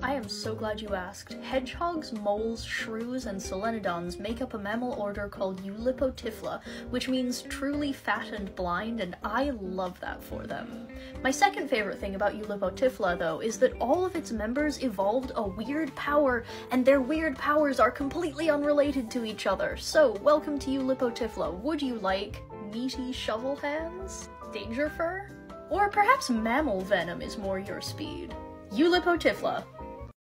I am so glad you asked. Hedgehogs, moles, shrews, and solenodons make up a mammal order called Eulipotyphla, which means truly fat and blind, and I love that for them. My second favorite thing about Eulipotyphla, though, is that all of its members evolved a weird power, and their weird powers are completely unrelated to each other. So, welcome to Eulipotyphla. Would you like meaty shovel hands? Danger fur? Or perhaps mammal venom is more your speed? Eulipotyphla.